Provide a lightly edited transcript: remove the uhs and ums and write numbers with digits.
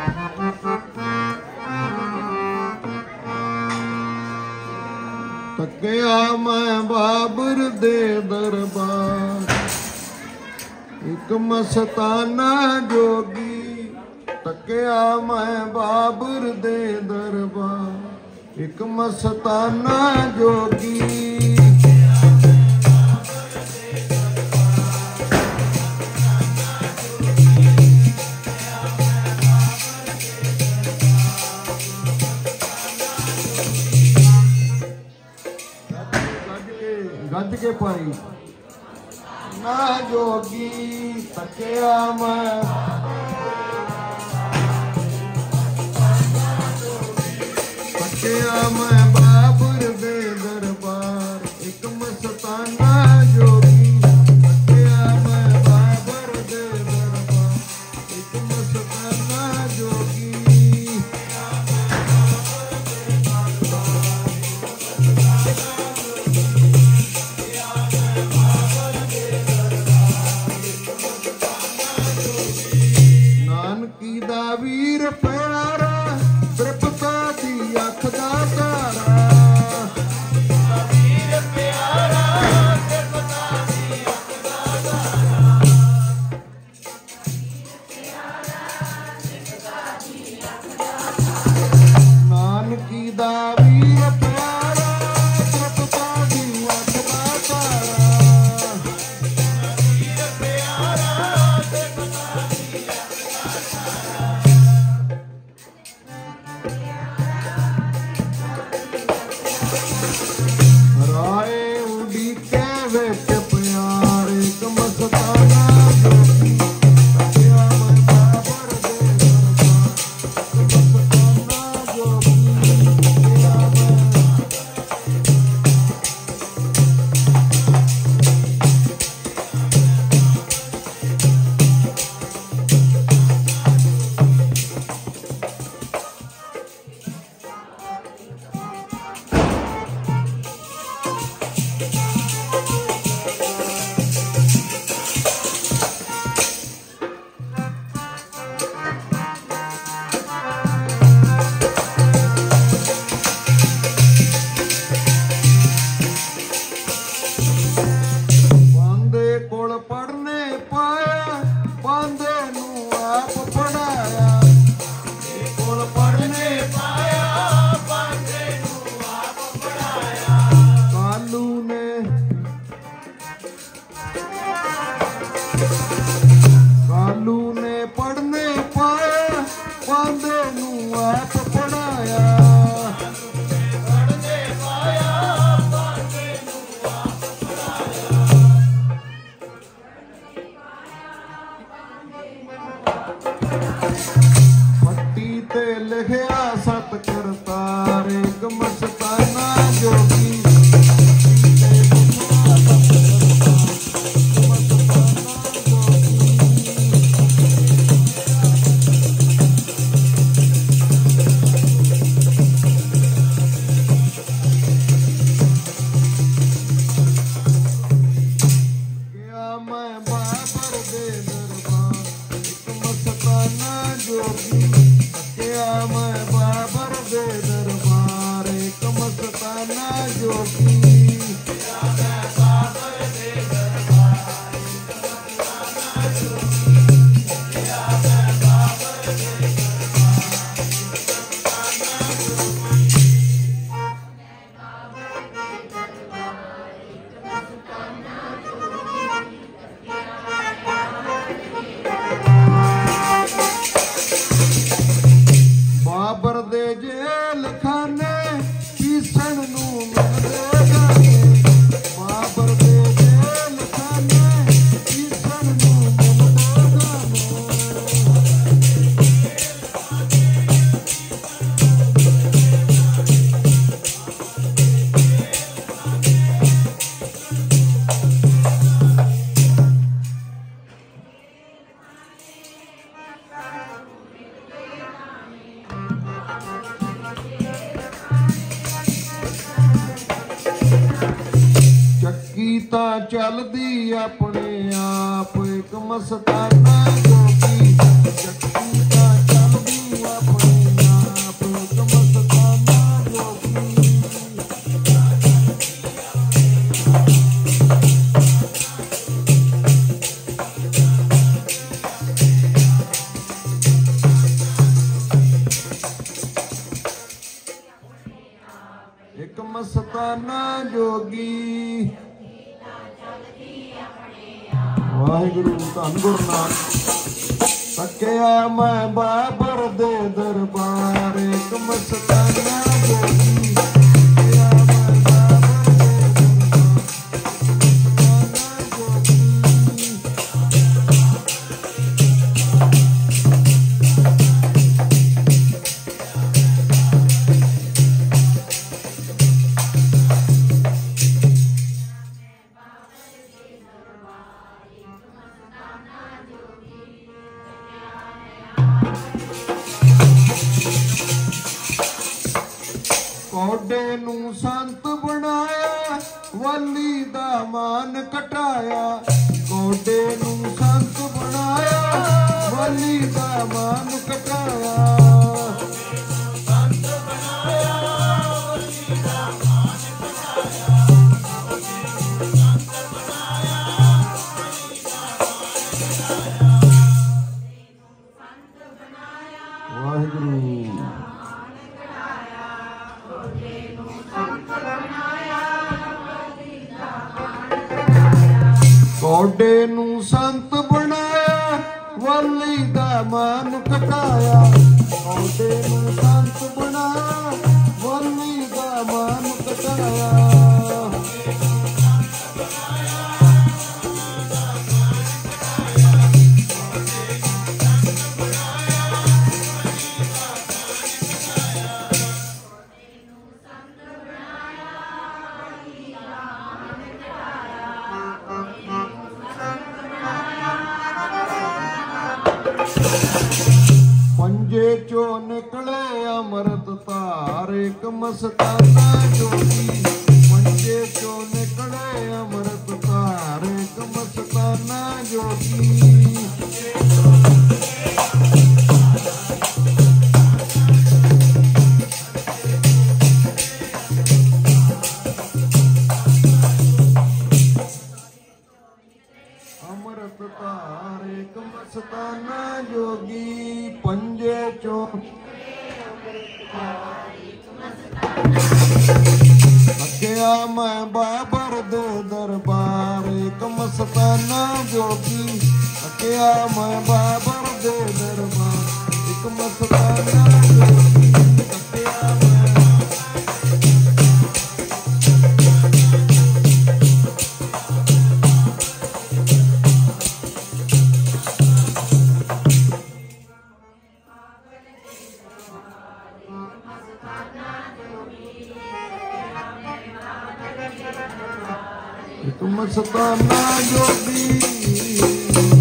तकिया मैं बाबर दे दरबार एक मस्ताना जोगी। तकिया मैं बाबर दे दरबार एक मस्ताना जोगी। गज के पाई ना जोगी। तकिया मैं तकिया मैं बाबर दे दरबार एक मस्ताना जोगी। तकिया मैं बाबर दे दरबार एक मस्ताना जोगी। वीर प्यारा तृपता दी अख दा तारा। वीर प्यारा तृपता दी अख दा तारा। नानकी दा वीर प्यारा तृपता दी अख दा तारा। वीर प्यारा तृपता दी अख दा तारा। राय उड़ीके विच प्यार एक मस्ताना जोगी। तकिया मैं बाबर दे दरबार एक मस्ताना जोगी। तकिया मैं बाबर दे दरबार एक मस्ताना जोगी। बाबर दे जेल खाने पीसन नू मिलदे गाने। बाबर दे जेल खाने पीसन नू मिलदे गाने। चक्कीता चलदी अपने आप एक मस्ताना जोगी। चक्कीता चलदी ਮਸਤਾਨਾ ਜੋਗੀ। ਵਾਹਿਗੁਰੂ ਧੰਨ ਗੁਰੂ ਨਾਨਕ। ਤੱਕਿਆ ਮੈਂ ਬਾਬਰ ਦੇ ਦਰਬਾਰ ਇੱਕ ਮਸਤਾਨਾ ਜੋਗੀ। ਤੱਕਿਆ ਮੈਂ ਬਾਬਰ ਦੇ ਦਰਬਾਰ ਕੋਡੇ ਨੂੰ ਸੰਤ ਬਣਾਇਆ ਵਾਲੀ ਦਾ ਮਾਨ ਕਟਾਇਆ। ਕੋਡੇ ਨੂੰ ਸੰਤ ਬਣਾਇਆ ਵਾਲੀ ਦਾ ਮਾਨ ਕਟਾਇਆ। ਸੰਤ ਬਣਾਇਆ ਵਾਲੀ ਦਾ ਮਾਨ ਕਟਾਇਆ। ਸੰਤ ਬਣਾਇਆ ਵਾਲੀ ਦਾ ਮਾਨ ਕਟਾਇਆ। ਵਾਹਿਗੁਰੂ ਕੋਡੇ ਨੂੰ ਸੰਤ ਬਣਾਇਆ ਵਾਲੀ ਦਾ ਮਾਨ ਕਟਾਇਆ। ਕੋਡੇ ਨੂੰ ਸੰਤ ਬਣਾਇਆ ਵਾਲੀ ਦਾ ਮਾਨ ਕਟਾਇਆ। ਪੰਜੇ ਚੋਂ ਨਿਕਲੇ ਅੰਮ੍ਰਿਤ ਧਾਰ ਇੱਕ ਮਸਤਾਨਾ ਜੋਗੀ। ਪੰਜੇ ਚੋਂ ਨਿਕਲੇ ਅੰਮ੍ਰਿਤ ਧਾਰ ਇੱਕ ਮਸਤਾਨਾ ਜੋਗੀ। ਅੰਮ੍ਰਿਤ ਧਾਰ ਇੱਕ ਮਸਤਾਨਾ ਜੋਗੀ। ਪੰਜੇ ਚੋਂ ਤੱਕਿਆ ਮੈਂ ਬਾਬਰ ਦੇ ਦਰਬਾਰ ਇੱਕ ਮਸਤਾਨਾ ਜੋਗੀ। ਤੱਕਿਆ ਮੈਂ ਬਾਬਰ ਦੇ ਦਰਬਾਰ ਇੱਕ ਮਸਤਾਨਾ ਜੋਗੀ। ਤੱਕਿਆ ਮੈਂ ਇੱਕ ਮਸਤਾਨਾ ਜੋਗੀ।